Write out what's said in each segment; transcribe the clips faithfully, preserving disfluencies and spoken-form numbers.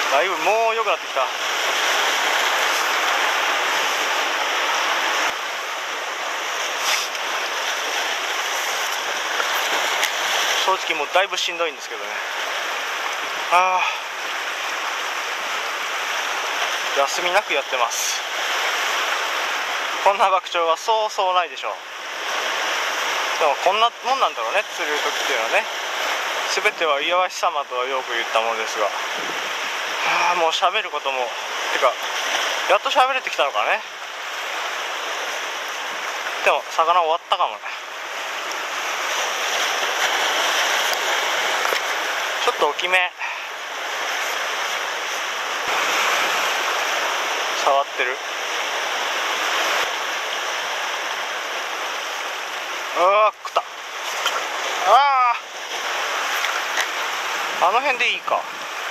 だいぶもう良くなってきた。正直もうだいぶしんどいんですけどね。ああ、休みなくやってます。こんな爆釣はそうそうないでしょう。でもこんなもんなんだろうね、釣れる時っていうのはね。全ては岩橋様とはよく言ったものですが、はあ、もう喋ることもてかやっと喋れてきたのかね。でも魚終わったかもね。ちょっと大きめ触ってる。ああ、食った。ああ、あの辺でいいか。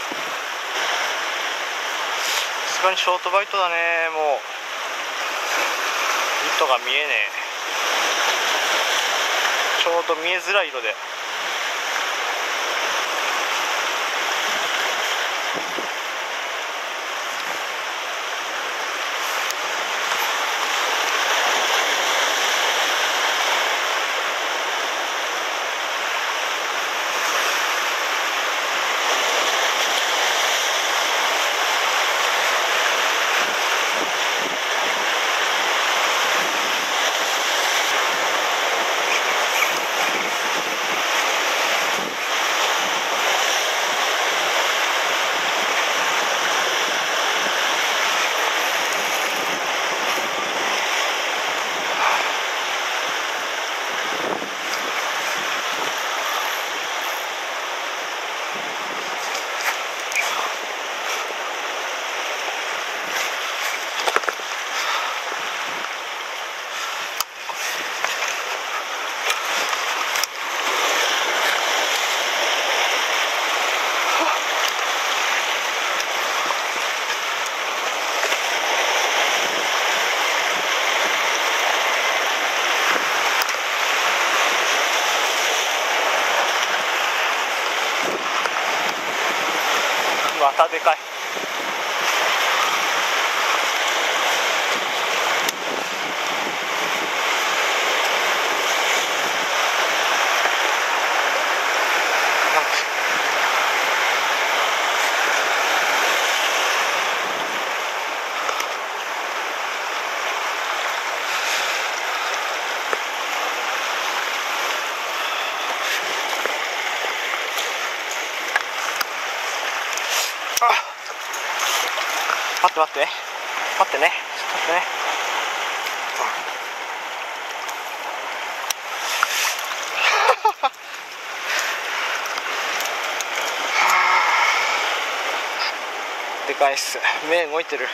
さすがにショートバイトだね。もう糸が見えねえ。ちょうど見えづらい色で。またでかい。待って待って待ってね、待ってね。でかいっす。目動いてる。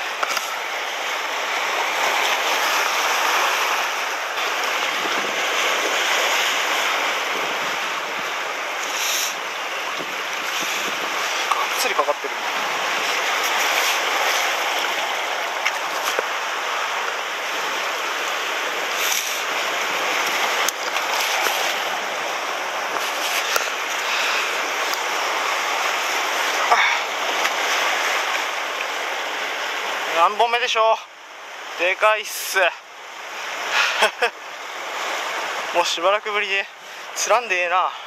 がっつりかかってる。何本目でしょう。でかいっす。もうしばらくぶりで釣らんでええな。